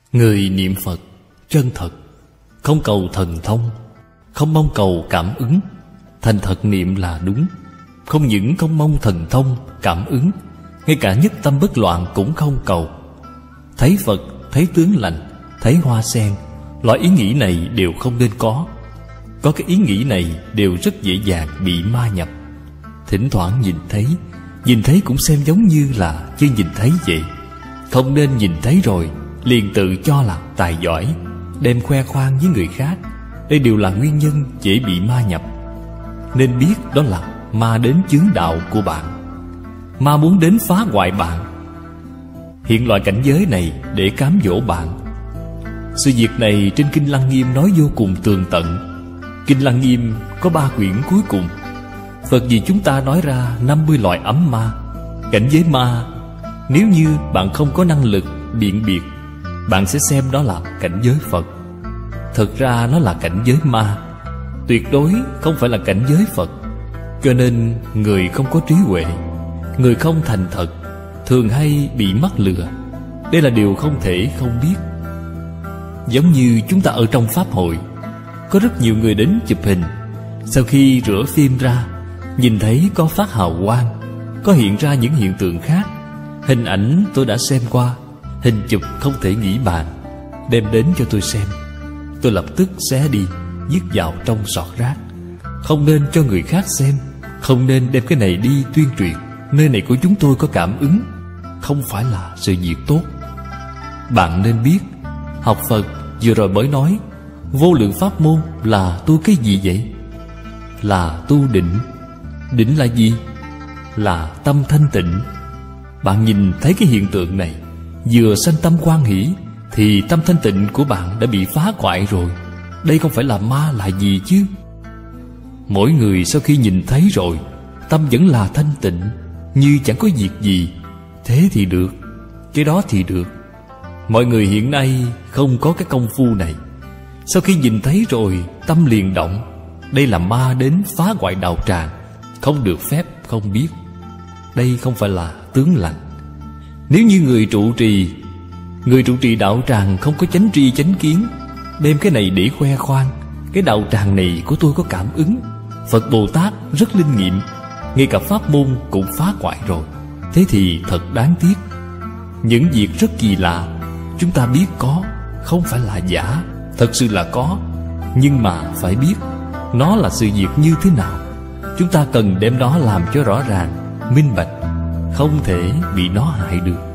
Người niệm Phật chân thật, không cầu thần thông, không mong cầu cảm ứng. Thành thật niệm là đúng. Không những không mong thần thông, cảm ứng, ngay cả nhất tâm bất loạn cũng không cầu. Thấy Phật, thấy tướng lành, thấy hoa sen, loại ý nghĩ này đều không nên có. Có cái ý nghĩ này đều rất dễ dàng bị ma nhập. Thỉnh thoảng nhìn thấy cũng xem giống như là chưa nhìn thấy vậy. Không nên nhìn thấy rồi liền tự cho là tài giỏi, đem khoe khoang với người khác. Đây đều là nguyên nhân dễ bị ma nhập. Nên biết đó là ma đến chướng đạo của bạn. Ma muốn đến phá hoại bạn, hiện loại cảnh giới này để cám dỗ bạn. Sự việc này trên Kinh Lăng Nghiêm nói vô cùng tường tận. Kinh Lăng Nghiêm có 3 quyển cuối cùng. Phật vì chúng ta nói ra 50 loại ấm ma. Cảnh giới ma, nếu như bạn không có năng lực biện biệt, bạn sẽ xem đó là cảnh giới Phật. Thật ra nó là cảnh giới ma, tuyệt đối không phải là cảnh giới Phật. Cho nên người không có trí huệ, người không thành thật, thường hay bị mắc lừa. Đây là điều không thể không biết. Giống như chúng ta ở trong pháp hội, có rất nhiều người đến chụp hình. Sau khi rửa phim ra, nhìn thấy có phát hào quang, có hiện ra những hiện tượng khác. Hình ảnh tôi đã xem qua, hình chụp không thể nghĩ bàn, đem đến cho tôi xem. Tôi lập tức xé đi, vứt vào trong sọt rác. Không nên cho người khác xem, không nên đem cái này đi tuyên truyền. Nơi này của chúng tôi có cảm ứng, không phải là sự việc tốt. Bạn nên biết, học Phật vừa rồi mới nói vô lượng pháp môn là tu cái gì vậy? Là tu định. Định là gì? Là tâm thanh tịnh. Bạn nhìn thấy cái hiện tượng này, vừa sanh tâm hoan hỷ, thì tâm thanh tịnh của bạn đã bị phá hoại rồi. Đây không phải là ma là gì chứ? Mỗi người sau khi nhìn thấy rồi, tâm vẫn là thanh tịnh, như chẳng có việc gì. Thế thì được, cái đó thì được. Mọi người hiện nay không có cái công phu này. Sau khi nhìn thấy rồi, tâm liền động. Đây là ma đến phá hoại đạo tràng, không được phép không biết. Đây không phải là tướng lành. Nếu như người trụ trì đạo tràng không có chánh tri chánh kiến, đem cái này để khoe khoang, cái đạo tràng này của tôi có cảm ứng, Phật Bồ Tát rất linh nghiệm, ngay cả pháp môn cũng phá hoại rồi. Thế thì thật đáng tiếc. Những việc rất kỳ lạ, chúng ta biết có, không phải là giả, thật sự là có. Nhưng mà phải biết nó là sự việc như thế nào. Chúng ta cần đem nó làm cho rõ ràng, minh bạch, không thể bị nó hại được.